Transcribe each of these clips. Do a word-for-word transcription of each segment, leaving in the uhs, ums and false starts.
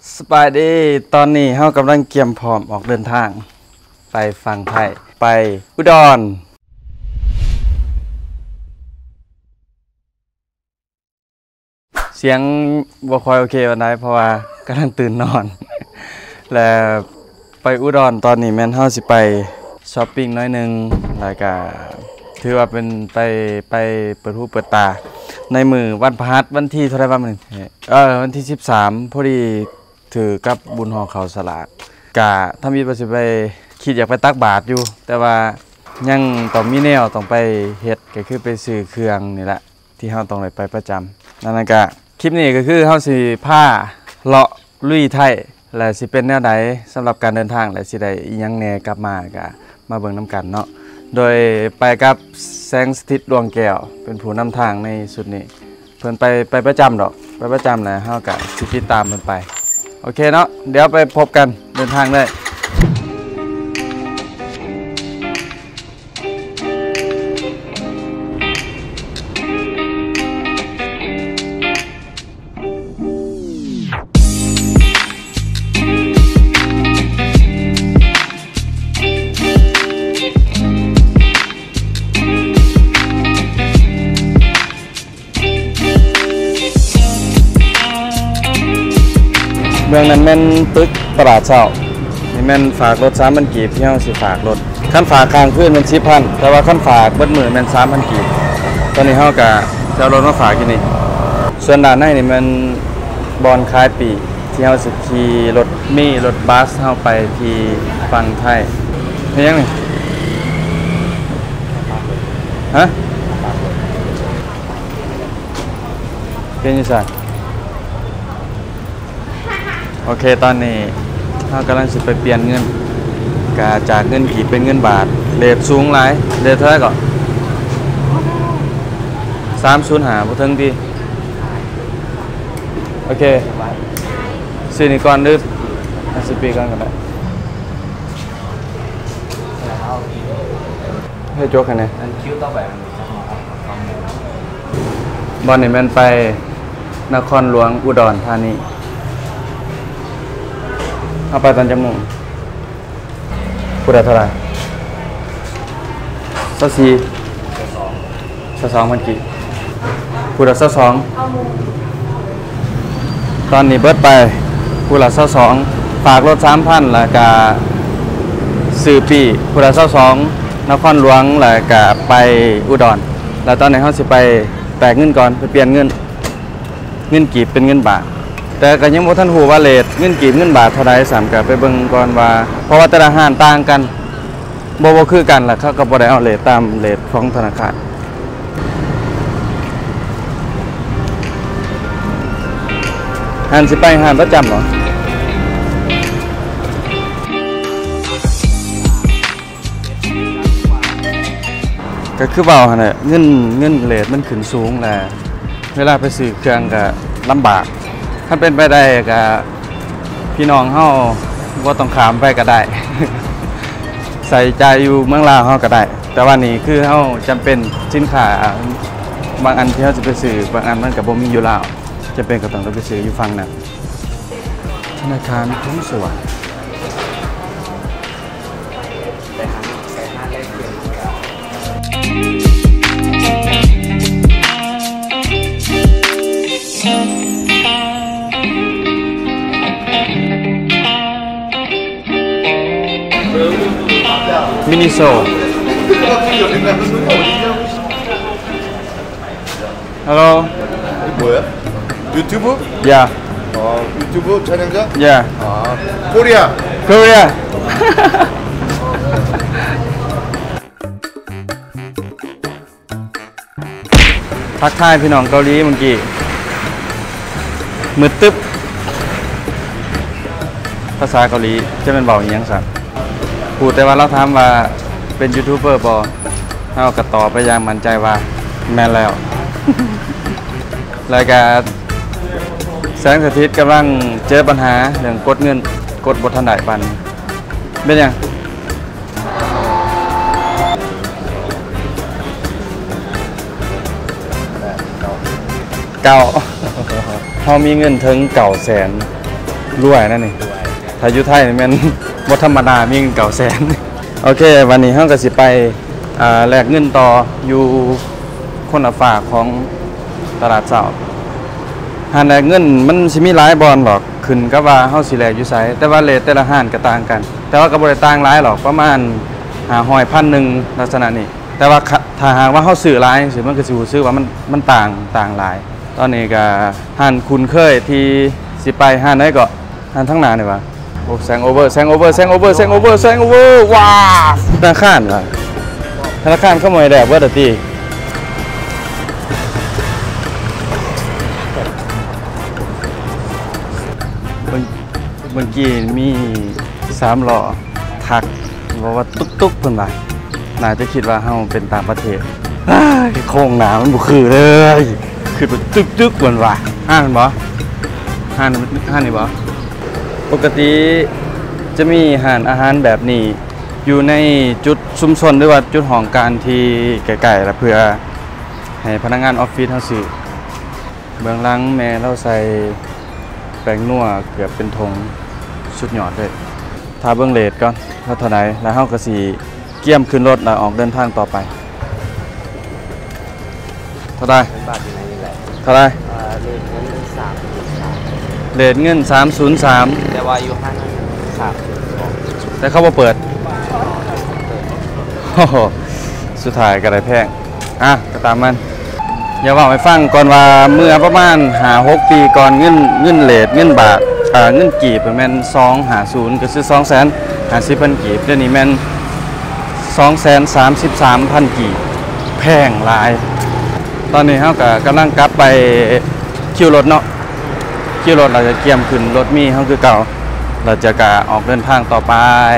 สบายดีตอนนี้เฮากำลังเตรียมพร้อมออกเดินทางไปฝั่งไทยไปอุดรเสียงบ่ค่อยโอเควันไหนเพราะว่ากำลังตื่นนอนและไปอุดรตอนนี้แม่นเฮาสิไปช้อปปิ้งน้อยนึงแล้วก็ถือว่าเป็นไปไปเปิดหูเปิดตาในมือวันพฤหัสวันที่เท่าไหร่บ้างมื้อนี้เออวันที่สิบสามพอดีถือกับบุญห่อเขาสลากกะถ้ามีประสิทธิ์ไปคิดอยากไปตักบาตรอยู่แต่ว่ายังต้องมีแนวต้องไปเฮ็ดก็คือไปซื้อเครื่องนี่แหละที่เฮาต้องไปประจำนั่นก็คลิปนี้ก็คือเฮาสิพาเลาะลุยไทยและสิเป็นแนวใดสำหรับการเดินทางและสิได้อีหยังแหน่กลับมาก็มาเบิ่งนํกันเนาะโดยไปกับแสงสถิตดวงแก้วเป็นผู้นำทางในสุดนี้เพิ่นไปไปประจำดอกไปประจำแหละเฮาก็สิติดตามเพิ่นไปโอเคเนาะเดี๋ยวไปพบกันเดินทางเลยเมืองนั้นแม่นตึกตลาดเช้านี่แม่นฝากรถสามพันกีบที่เฮาสิฝากรถขั้นฝากค้างคืนมันสิบพันแต่ว่าขั้นฝากเบิดมื้อแม่นสามพันกีบตอนนี้เฮาก็จะเอารถมาฝากอยู่นี่ส่วนด้านในนี่มันบอนคายปีที่เฮาสิขี่รถมีรถบัสเฮาไปที่ฝั่งไทยเฮ็ดยังนี่ฮะเป็นจังซั่นโอเคตอนนี้เรากำลังสิไปเปลี่ยนเงินกาจากเงินกีบเป็นเงินบาทเรทสูงหลายเรทเท่าไหร่ก่อนสามศูนย์หาบ่ถึงดีโอเคซื้อนี่ก่อนหรือสิปีก่อนก็ได้ให้โจ๊กกันเลยบอลนี่มันไปนครหลวงอุดรธานีเอาไปตอนจมูกพูดได้เท่าไหร่สักสี่สักสองพันกี่พูดได้สักสองตอนนี้เบิดไปพูดได้สักสองฝากรถสามพันแล้วก็ซื้อปีพูดได้สักสองนครหลวงแล้วก็ไปอุดรแล้วตอนนี้เขาสิไปแตกเงินก่อนไปเปลี่ยนเงินเงินกีบเป็นเงินบาทแต่ก็ยังบ่ทันฮู้ว่าเรทเงินกีบเงินบาทเท่าใดสามก็ไปเบิ่งก่อนว่าเพราะว่าแต่ละห้างต่างกันบ่บ่คือกันล่ะเขาก็บ่ได้เอาเรทตามเรทของธนาคารห้างสิไปห้างประจำเหรอก็คือเว้าหั่นแหละเงินเงินเรทมันขึ้นสูงแหละเวลาไปซื้อเครื่องก็ลำบากถ้าเป็นไปได้ก็พี่น้องเฮาบ่ต้องขามไปก็ได้ ใส่ใจอยู่เมืองลาวเฮาก็ได้แต่ว่านี่คือเฮาจำเป็นสินค้าบางอันที่เฮาจะไปซื้อบางอันมันก็บ่มีอยู่ลาวจำเป็นก็ต้องไปซื้ออยู่ฝั่งนั้นธนาคารกรุงสวัสดิ์มินิโซฮัลโหล 뭐야? 유튜브? 야 어, 유튜브 촬영자? 야 아, 코리아. 코리아ทักทายพี่น้องเกาหลีเมื่อกี้มืดตึ๊บภาษาเกาหลีจะเป็นเบาอย่างสักพูดแต่ว่าเราถามว่าเป็นยูทูบเบอร์บอเราก็ตอบไปอย่างมั่นใจว่าแม่นแล้ว รายการแสงสถิตกำลังเจอปัญหาเรื่องกดเงินกดบททันได้ปันเป็นยังเก่าเขามีเงินถึงเก่าแสนรวยนั่นนี่ถ้าอยู่ไทยนี่แม่นบ่ธรรมดามีเงินเก่าแสนโอเควันนี้เฮาก็สิไปอ่าแลกเงินต่ออยู่คนละฝากของตลาดเช้าหาแลกเงินมันสิมีหลายบอนหรอกขึ้นกับว่าเฮาสิแลกอยู่ไสแต่ว่าเรทแต่ละห้านก็ต่างกันแต่ว่าก็บ่ได้ต่างหลายหรอกประมาณห้าร้อยพันหนึ่งลักษณะนี้แต่ว่าถ้าหากว่าเฮาซื้อหลายสิมันก็สิรู้สึกว่ามันมันต่างต่างหลายตอนนี้ก็ห้านคุ้นเคยที่สิไปห้านไหนก็ห้านทั้งหน้านี่ว่าโอ้แซงโอเวอร์แซงโอเวอร์แซงโอเวอร์แซงโอเวอร์แซงโอเวอร์ว้าธนาคารว่ะธนาคารขโมยแดกเบิดติเมื่อกี้มีสามล้อทักบอกว่าตุ๊กๆเพิ่นว่าน่าจะคิดว่าเฮาเป็นต่างประเทศโค้งหน้ามันบ่คือเลยคือแบบตึกๆเพิ่นว่าห้านบ่ห้านห้านนี่บ่ปกติจะมีห้านอาหารแบบนี้อยู่ในจุดชุมชนหรือว่าจุดของการที่ไกลๆแล้วเพื่อให้พนักงานออฟฟิศเฮาซื้อเบื้องหลังแม่เราใส่แป้งนัวเกือบเป็นธงสุดยอดเลยถ้าเบื้องเลทก่อนเท่าเท่าไหร่แล้วเฮาก็สิเกี่ยมขึ้นรถแล้วออกเดินทางต่อไปเท่าไหร่เท่าไหร่เลทเงินสามศูนย์สามแต่ว่าอยู่ห้างครับแต่เขาบ่เปิดโอ้โหสุดท้ายก็ได้แพงอ่ะก็ตามมันอย่าว่าให้ฟังก่อนว่าเมื่อประมาณห้าหกปีก่อนเงินเงินเลทเงินบาทอ่าเงินกีบแม่นสองห้าศูนย์ก็คือ สองแสนห้าสิบพัน กีบเดี๋ยวนี้แม่น สองแสนสามสิบสามพัน กีบแพงหลายตอนนี้เฮาก็กำลังกลับไปคิวรถเนาะคิวรถเราจะเกี่ยมขึ้นรถมีเฮาคือเก่าเราจะกะออกเดินทางต่อไป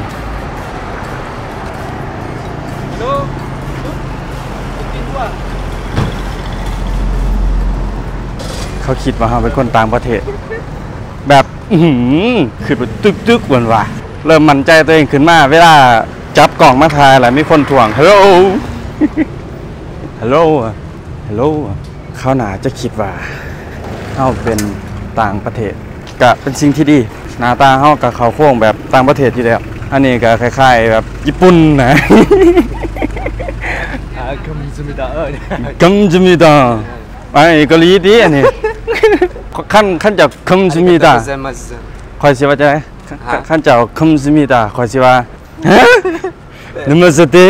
เขาคิดว่าเราเป็นคนต่างประเทศแบบอื้อหือคือแบบตึกๆวนว่ะเริ่มมั่นใจตัวเองขึ้นมาเวลาจับกล่องมาถ่ายแล้วมีคนถ่วงฮัลโหลฮัลโหลฮัลโหลเขาหนาจะคิดว่าเราเป็นต่างประเทศก็เป็นสิ่งที่ดีหน้าตาเขากับเขาโค้งแบบต่างประเทศอยู่แล้วอันนี้ก็คล้ายๆแบบญี่ปุ่นนะกัมจูมิดาเออกัมจูมิดาไอ้เกาหลีดีอันนี้ขั้นขั้นจากกัมจูมิดาคอยสิว่าจะไหนขั้นจากกัมจูมิดาคอยสิว่านึกมาสติ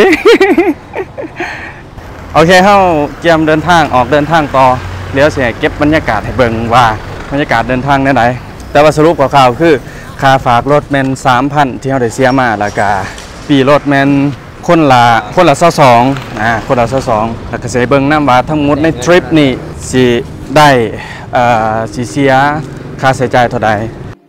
โอเคเฮาเตรียมเดินทางออกเดินทางต่อเดี๋ยวสิเก็บบรรยากาศให้เบิ่งว่าบรรยากาศเดินทางไหนๆแต่ว่าสรุปข่าวๆคือค่าฝากรถแม่น สามพัน ที่เฮาได้เสียมาแล้วก็ปีรถแม่นคนละคนละยี่สิบสองอ่าคนละยี่สิบสองแล้วก็สิเบิ่งนำว่าทั้งหมดในทริปนี้สิได้เอ่อสิเสียค่าใช้จ่ายเท่าใด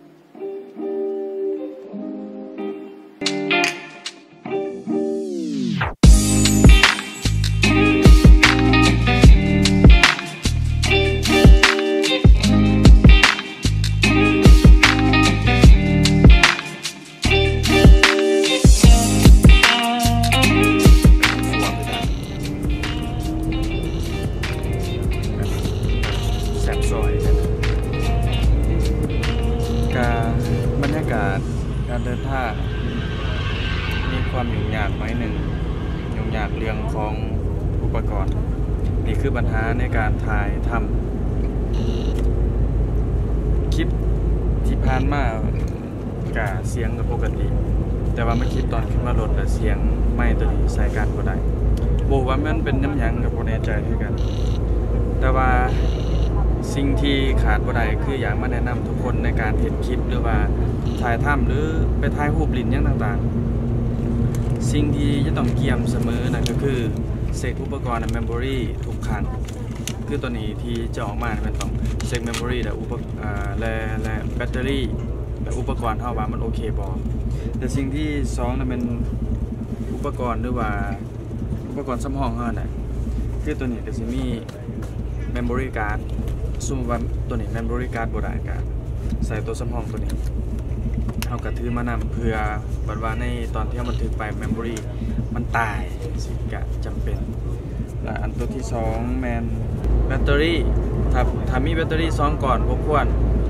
บรรยากาศการเดินทางมีความยุ่งยากไหมหนึ่งยุ่งยากเรื่องของอุปกรณ์นี่คือปัญหาในการถ่ายทำคลิปที่ผ่านมากับเสียงกับปกติแต่ว่าไม่คลิปตอนขึ้นมารถแต่เสียงไม่ตัวนี้ใส่การก็ได้บอกว่ามันเป็นน้ำยังกับโปรแน่ใจด้วยกันแต่ว่าสิ่งที่ขาดบ่ได้คืออยากมาแนะนำทุกคนในการเห็นคลิปหรือว่าถ่ายทำหรือไปถ่ายรูปลิ้นอย่างต่างๆสิ่งที่จะต้องเกี่ยมเสมอนั่นก็คือเซ็กอุปกรณ์ในเมมโมรีทุกครั้งคือตัวนี้ที่จะออกมาเป็นต้องเซ็กเมมโมรีและอุปและและแบตเตอรี่และอุปกรณ์เท่าว่ามันโอเคบ่แต่สิ่งที่สองนั่นเป็นอุปกรณ์หรือว่าอุปกรณ์สำรองเท่านั้นคือตัวนี้ก็จะมี memory card สมมติว่าตัวนี้ memory card บ่ได้ก็ใส่ตัวสำรองตัวนี้เอากระถือมานำเพื่อบัดว่าในตอนที่มันถือไป memory มันตายสิก็จำเป็นและอันตัวที่สองแมนแบตเตอรี่ถ้าถ้ามีแบตเตอรี่สองก่อนบ่ควร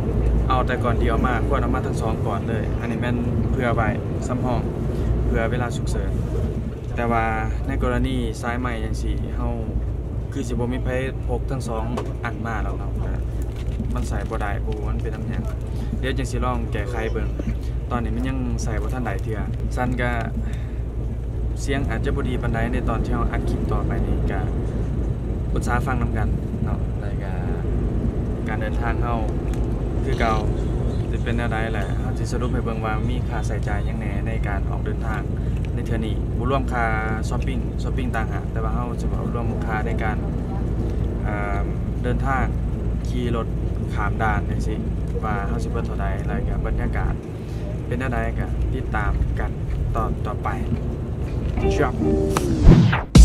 เอาแต่ก่อนเดียวมาควรเอามาทั้งสองก่อนเลย อันนี้แม่นเพื่อไว้ซ้ำห้องเพื่อเวลาฉุกเฉินแต่ว่าในกรณีสายใหม่อย่างสี่เฮาคือสิบ่มีไผพกทั้งสองอันมาแล้วเนาะมันใส่บ่ได้บ่มันเป็นน้ำหยังเดี๋ยวจังสิลองแก้ไขเบิ่งตอนนี้มันยังใส่บ่ทันได้เทื่อสั้นก็เสียงอาจจะบ่ดีปานใดในตอนที่เฮาอัดคลิปต่อไปนี่ก็อุตสาห์ฟังนำกันเนาะแล้วก็การเดินทางเฮาคือเก่าจะเป็นอะไรแหละเฮาสิสรุปให้เบิ่งว่ามีค่าใช้จ่ายหยังแหน่ในการออกเดินทางในเทื่อนี้บ่รวมค่าช้อปปิ้งช้อปปิ้งต่างหากแต่ว่าเฮาจะบ่รวมค่าในการอ่าเดินทางขี่รถข้ามด่านจังซี่ว่าเฮาสิเบิดเท่าใดแล้วก็บรรยากาศเป็นจังไดก็ติดตามกันตอนต่อไปครับ